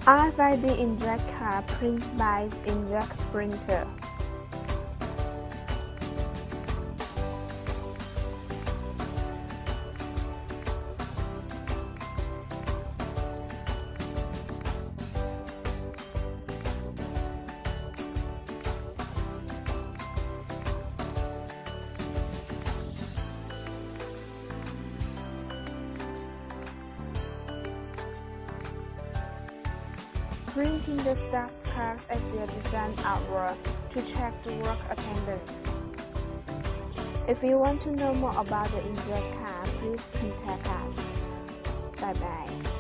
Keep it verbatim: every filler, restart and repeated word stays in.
R F I D Inkjet card print by Inkjet printer. Printing the staff cards as your design artwork to check the work attendance. If you want to know more about the Inkjet card, please contact us. Bye bye.